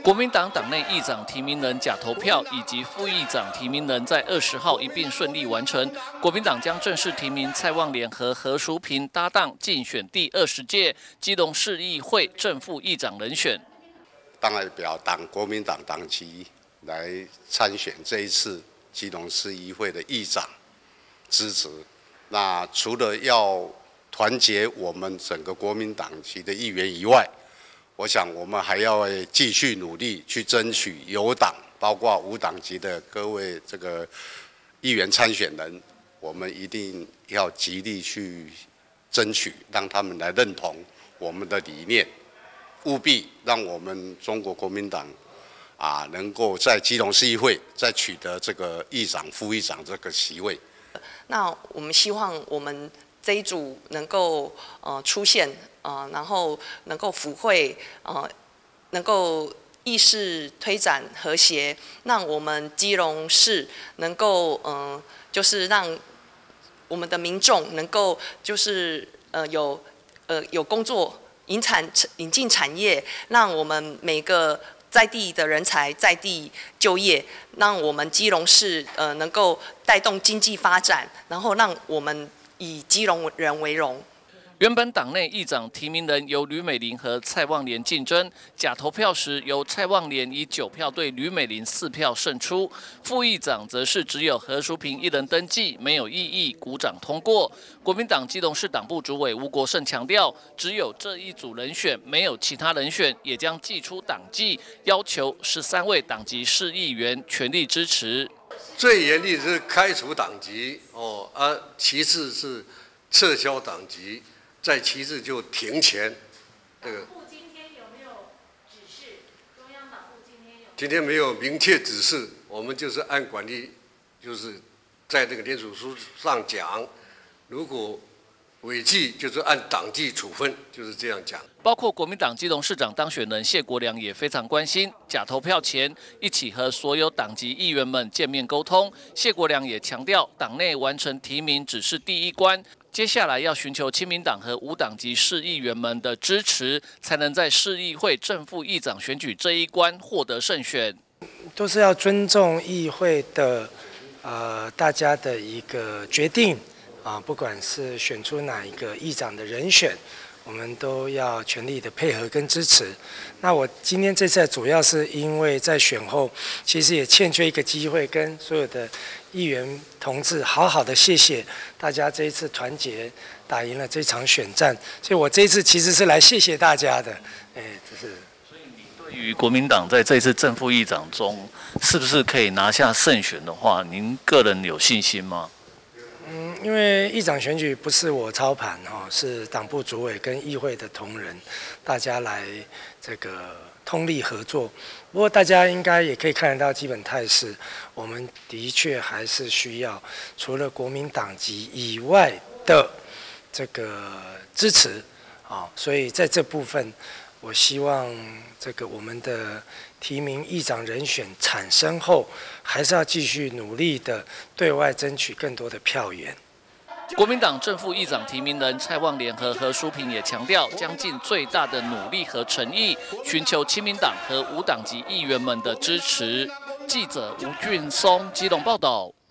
国民党党内议长提名人假投票以及副议长提名人在20号一并顺利完成。国民党将正式提名蔡旺莲和何淑萍搭档竞选第20届基隆市议会正副议长人选。 当代表党国民党党籍来参选这一次基隆市议会的议长支持。那除了要团结我们整个国民党籍的议员以外，我想我们还要继续努力去争取有党，包括无党籍的各位这个议员参选人，我们一定要极力去争取，让他们来认同我们的理念，务必让我们中国国民党能够在基隆市议会再取得这个议长、副议长这个席位。 那我们希望我们这一组能够出现。然后能够辅会，能够议事推展和谐，让我们基隆市能够就是让我们的民众能够就是有工作引进产业，让我们每个在地的人才在地就业，让我们基隆市能够带动经济发展，然后让我们以基隆人为荣。 原本党内议长提名人由吕美玲和蔡旺莲竞争，假投票时由蔡旺莲以9票对吕美玲4票胜出，副议长则是只有何淑萍一人登记，没有异议，鼓掌通过。国民党基隆市党部主委吴国胜强调，只有这一组人选，没有其他人选，也将祭出党纪，要求13位党籍市议员全力支持。 最严厉的是开除党籍其次是撤销党籍。再其次就停钱，这个。党部今天有没有指示？中央党部今天没有明确指示，我们就是按管理，就是在这个联署书上讲，如果违纪就是按党纪处分，就是这样讲。 包括国民党基隆市长当选人谢国良也非常关心，假投票前一起和所有党籍议员们见面沟通。谢国良也强调，党内完成提名只是第一关，接下来要寻求亲民党和无党籍市议员们的支持，才能在市议会正副议长选举这一关获得胜选。 都是要尊重议会的大家的一个决定不管是选出哪一个议长的人选，我们都要全力的配合跟支持。那我今天这次主要是因为在选后，其实也欠缺一个机会，跟所有的议员同志好好的谢谢大家这一次团结打赢了这场选战，所以我这一次其实是来谢谢大家的，这是。 所以你对于国民党在这一次正副议长中，是不是可以拿下胜选的话，您个人有信心吗？ 因为议长选举不是我操盘是党部主委跟议会的同仁，大家来这个通力合作。不过大家应该也可以看得到基本态势，我们的确还是需要除了国民党籍以外的这个支持所以在这部分，我希望这个我们的提名议长人选产生后，还是要继续努力的对外争取更多的票源。 国民党正副议长提名人蔡旺莲和何淑萍也强调，将尽最大的努力和诚意，寻求亲民党和无党籍议员们的支持。记者吴俊松基隆报道。